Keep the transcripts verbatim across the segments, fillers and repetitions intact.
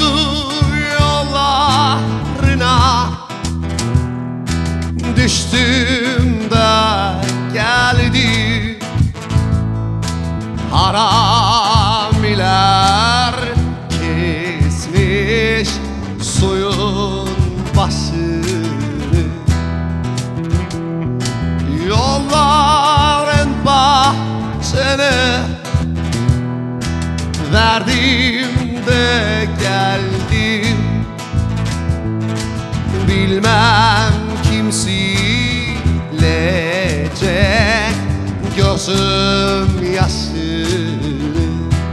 yollarına düştüm de geldi. Haramiler kesmiş suyun başını. Yolların bahçene verdim de geldim. Bilmem kim silecek gözüm yaşını.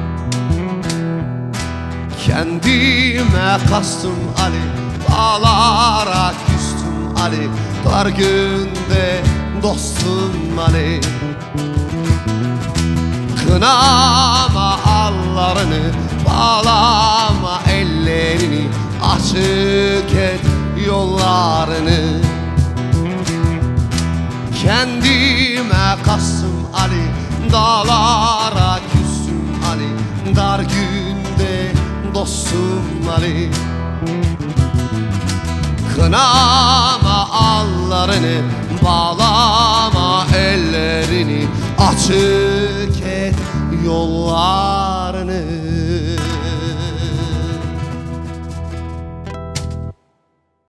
Kendime kastım Ali, dağlara küstüm Ali, dar günde dostum Ali. Kınama hallarını, bağlama ellerini, açık et yollarını. Kendime kastım Ali, dağlara küstüm Ali, dar günde dostum Ali. Kınama allarını, bağlama ellerini, açık et yollarını.